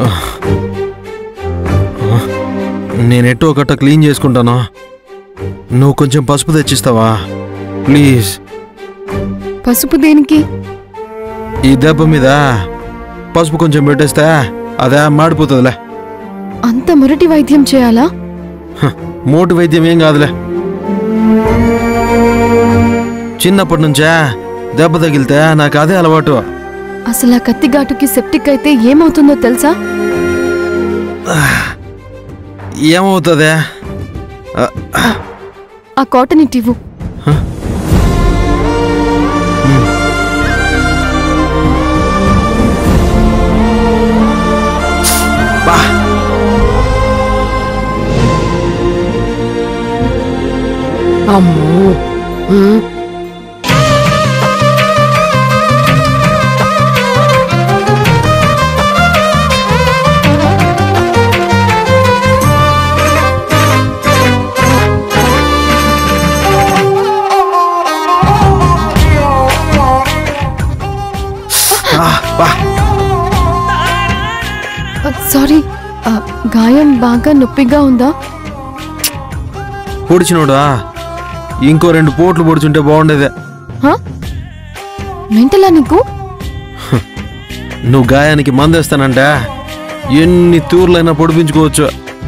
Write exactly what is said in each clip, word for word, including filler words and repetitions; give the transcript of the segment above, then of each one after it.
నేనెట్టో ఒకట క్లీన్ చేసుకుంటాను. నువ్వు కొంచెం పసుపు తెచ్చిస్తావా ప్లీజ్? పసుపు దేనికి? ఈ దెబ్బ మీద పసుపు కొంచెం పెట్టేస్తే అదే మాడిపోతుందిలే. అంత మొరటి వైద్యం చేయాలా? మోటు వైద్యం ఏం కాదులే. చిన్నప్పటి నుంచే దెబ్బ తగిలితే నాకు అదే అలవాటు. అసలు ఆ కత్తిఘాటుకి సెప్టిక్ అయితే ఏమవుతుందో తెలుసా? ఏమవుతుంది? ఆ కాటన్ ఇటివ్వు. అమ్మో సారీ, గాయం బాగా నొప్పిగా ఉందా? పొడిచినోడా ఇంకో రెండు పోట్లు పొడిచుంటే బాగుండేదే. మెంటలా నీకు? నువ్వు గాయానికి మందేస్తానంటే ఎన్ని తూర్లైనా పొడిపించుకోవచ్చు.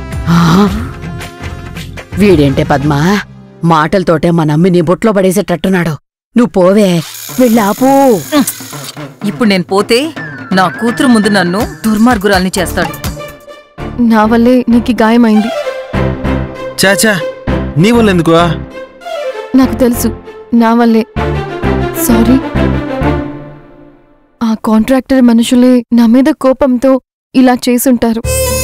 వీడేంటే పద్మా, మాటలతోటే మా నమ్మి నీ బొట్లో పడేసేటట్టున్నాడు. నువ్వు పోవే, వెళ్ళాపో. ఇప్పుడు నేను పోతే నా కూతురు ముందు నన్ను దుర్మార్గురాల్ని చేస్తాడు. నా వల్లే నీకు గాయమైంది. చాచా, నీ వల్ల ఎందుకు? నాకు తెలుసు, నా వల్లే. సారీ. ఆ కాంట్రాక్టర్ మనుషులే నా మీద కోపంతో ఇలా చేసుంటారు.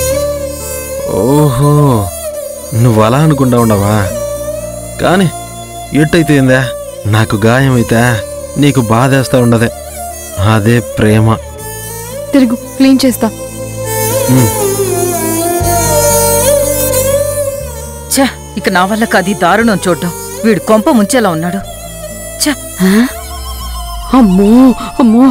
ఓహో, నువ్వు అలా అనుకుంటా ఉండవా? కాని ఎట్టయితేందా, నాకు గాయమైతే నీకు బాధేస్తా ఉండదే. అదే ప్రేమ. తిరుగు, క్లీన్ చేస్తా. ఛ, ఇక నా వల్ల కది దారుణం చూడ్డం. వీడు కొంప ముంచేలా ఉన్నాడు. ఛ, అమ్మో అమ్మో.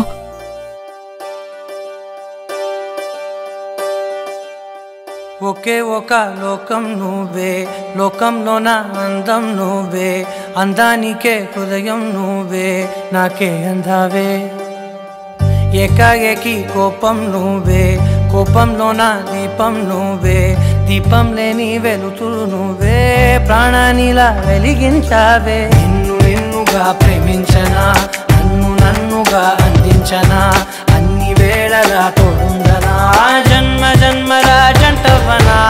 ఒకే ఒక లోకం నువ్వే, లోకంలోన అందం నువ్వే, అందానికే హృదయం నువ్వే, నాకే అందావే. ఏకాఏకి కోపం నువ్వే, కోపంలోన దీపం నువ్వే, దీపం లేని వెలుతురు నువ్వే, ప్రాణానిలా వెలిగించావే. నిన్ను నిన్నుగా ప్రేమించనా, నన్ను నన్నుగా అందించనా, అన్ని వేళలా తోడుందనా, జన్మ జన్మల జంటవనా.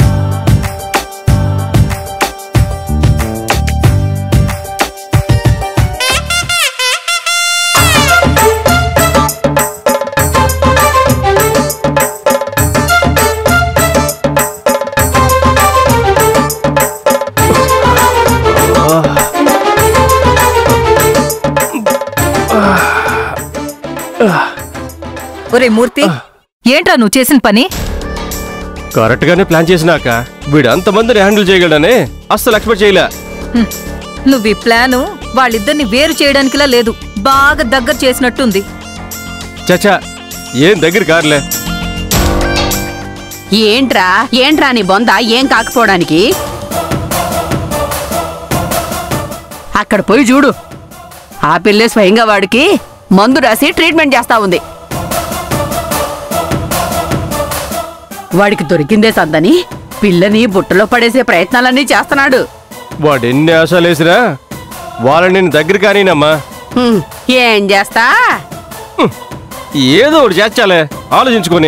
ఒరే మూర్తి, ఏంట్రా నువ్వు చేసిన పని? కరెక్ట్ గానే ప్లాన్ చేసినాక వీడు అంతమందిని హ్యాండిల్ చేయగలడని అస్సలు ఎక్స్పెక్ట్ చేయలే. నువ్వు ఈ ప్లాను వాళ్ళిద్దరిని వేరు చేయడానికిలా లేదు, బాగా దగ్గర చేసినట్టుంది. చచ్చా, ఏం దగ్గర కారులే. ఏంట్రా ఏంట్రా నీ బొంద ఏం కాకపోవడానికి? అక్కడ పోయి చూడు, ఆ పిల్లే స్వయంగా వాడికి మందు రాసి ట్రీట్మెంట్ చేస్తా ఉంది. వాడికి దొరికిందే సందని పిల్లని బుట్టలో పడేసే ప్రయత్నాలన్నీ చేస్తున్నాడు. వాడు ఎన్ని ఆశలు వేసినా వాళ్ళని నేను దగ్గర కానీనమ్మా. ఏం చేస్తా? ఏదో ఒకటి చేర్చాలే ఆలోచించుకొని.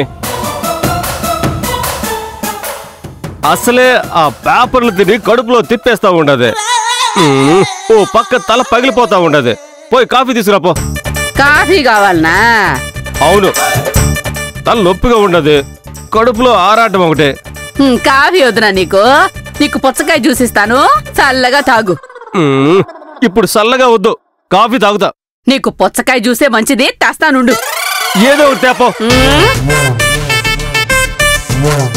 అసలే ఆ పేపర్లు తిని కడుపులో తిప్పేస్తా ఉండదు. ఓ పక్క తల పగిలిపోతా ఉండదు. పోయి కాఫీ తీసుకురాపో. కాఫీ కావాలనా? అవును, తల నొప్పిగా ఉండదు, కడుపులో ఆరాటం ఒకటే. కాఫీ వద్దునా నీకు? నీకు పుచ్చకాయ జ్యూస్ ఇస్తాను, చల్లగా తాగు. ఇప్పుడు చల్లగా వద్దు, కాఫీ తాగుతా. నీకు పుచ్చకాయ జ్యూసే మంచిది, తెస్తానుండు. ఏదో ఒకటి తేపో.